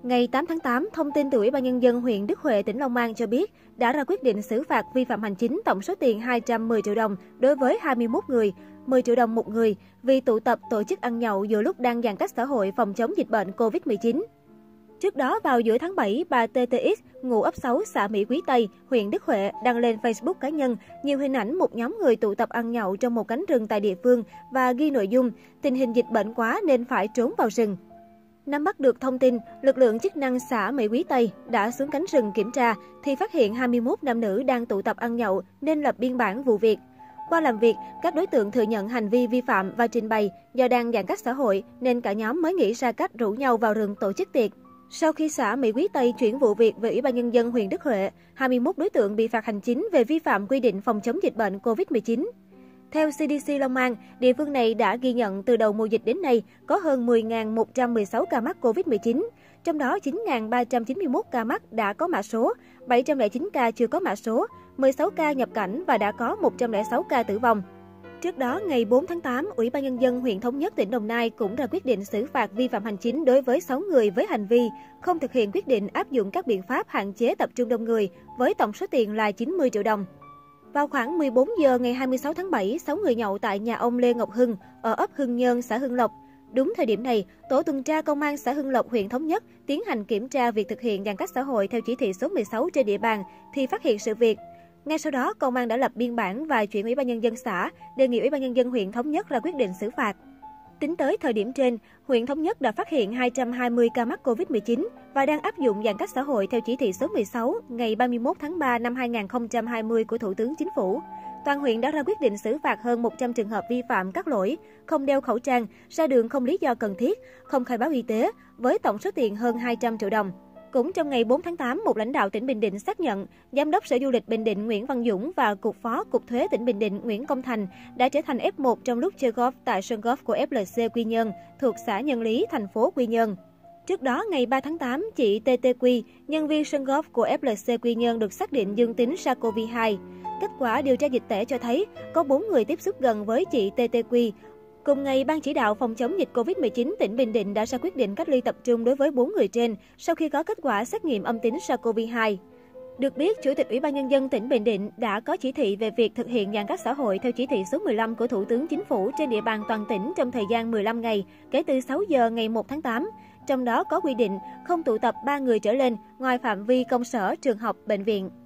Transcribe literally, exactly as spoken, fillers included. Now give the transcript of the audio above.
Ngày tám tháng tám, thông tin từ Ủy ban Nhân dân huyện Đức Huệ, tỉnh Long An cho biết đã ra quyết định xử phạt vi phạm hành chính tổng số tiền hai trăm mười triệu đồng đối với hai mươi mốt người, mười triệu đồng một người vì tụ tập tổ chức ăn nhậu giữa lúc đang giãn cách xã hội phòng chống dịch bệnh Covid mười chín. Trước đó, vào giữa tháng bảy, bà tê tê ích, ngụ ấp sáu, xã Mỹ Quý Tây, huyện Đức Huệ, đăng lên Facebook cá nhân nhiều hình ảnh một nhóm người tụ tập ăn nhậu trong một cánh rừng tại địa phương và ghi nội dung tình hình dịch bệnh quá nên phải trốn vào rừng. Nắm bắt được thông tin, lực lượng chức năng xã Mỹ Quý Tây đã xuống cánh rừng kiểm tra thì phát hiện hai mươi mốt nam nữ đang tụ tập ăn nhậu nên lập biên bản vụ việc. Qua làm việc, các đối tượng thừa nhận hành vi vi phạm và trình bày do đang giãn cách xã hội nên cả nhóm mới nghĩ ra cách rủ nhau vào rừng tổ chức tiệc. Sau khi xã Mỹ Quý Tây chuyển vụ việc về Ủy ban Nhân dân huyện Đức Huệ, hai mươi mốt đối tượng bị phạt hành chính về vi phạm quy định phòng chống dịch bệnh Covid mười chín. Theo xê đê xê Long An, địa phương này đã ghi nhận từ đầu mùa dịch đến nay có hơn mười nghìn một trăm mười sáu ca mắc Covid mười chín, trong đó chín nghìn ba trăm chín mươi mốt ca mắc đã có mã số, bảy trăm lẻ chín ca chưa có mã số, mười sáu ca nhập cảnh và đã có một trăm lẻ sáu ca tử vong. Trước đó, ngày bốn tháng tám, Ủy ban Nhân dân huyện Thống Nhất, tỉnh Đồng Nai cũng ra quyết định xử phạt vi phạm hành chính đối với sáu người với hành vi không thực hiện quyết định áp dụng các biện pháp hạn chế tập trung đông người với tổng số tiền là chín mươi triệu đồng. Vào khoảng mười bốn giờ ngày hai mươi sáu tháng bảy, sáu người nhậu tại nhà ông Lê Ngọc Hưng ở ấp Hưng Nhơn, xã Hưng Lộc. Đúng thời điểm này, tổ tuần tra công an xã Hưng Lộc, huyện Thống Nhất tiến hành kiểm tra việc thực hiện giãn cách xã hội theo chỉ thị số mười sáu trên địa bàn thì phát hiện sự việc. Ngay sau đó, công an đã lập biên bản và chuyển Ủy ban Nhân dân xã, đề nghị Ủy ban Nhân dân huyện Thống Nhất ra quyết định xử phạt. Tính tới thời điểm trên, huyện Thống Nhất đã phát hiện hai trăm hai mươi ca mắc Covid mười chín và đang áp dụng giãn cách xã hội theo chỉ thị số mười sáu ngày ba mươi mốt tháng ba năm hai nghìn không trăm hai mươi của Thủ tướng Chính phủ. Toàn huyện đã ra quyết định xử phạt hơn một trăm trường hợp vi phạm các lỗi không đeo khẩu trang, ra đường không lý do cần thiết, không khai báo y tế, với tổng số tiền hơn hai trăm triệu đồng. Cũng trong ngày bốn tháng tám, một lãnh đạo tỉnh Bình Định xác nhận, Giám đốc Sở Du lịch Bình Định Nguyễn Văn Dũng và Cục Phó Cục Thuế tỉnh Bình Định Nguyễn Công Thành đã trở thành ép một trong lúc chơi golf tại sân golf của ép lờ xê Quy Nhơn, thuộc xã Nhân Lý, thành phố Quy Nhơn. Trước đó, ngày ba tháng tám, chị tê tê quy, nhân viên sân golf của ép lờ xê Quy Nhơn được xác định dương tính SARS-xê o vê hai. Kết quả điều tra dịch tễ cho thấy có bốn người tiếp xúc gần với chị tê tê quy. Cùng ngày, Ban chỉ đạo phòng chống dịch Covid mười chín tỉnh Bình Định đã ra quyết định cách ly tập trung đối với bốn người trên sau khi có kết quả xét nghiệm âm tính SARS-xê o vê hai. Được biết, Chủ tịch Ủy ban Nhân dân tỉnh Bình Định đã có chỉ thị về việc thực hiện giãn cách xã hội theo chỉ thị số mười lăm của Thủ tướng Chính phủ trên địa bàn toàn tỉnh trong thời gian mười lăm ngày, kể từ sáu giờ ngày một tháng tám. Trong đó có quy định không tụ tập ba người trở lên ngoài phạm vi công sở, trường học, bệnh viện.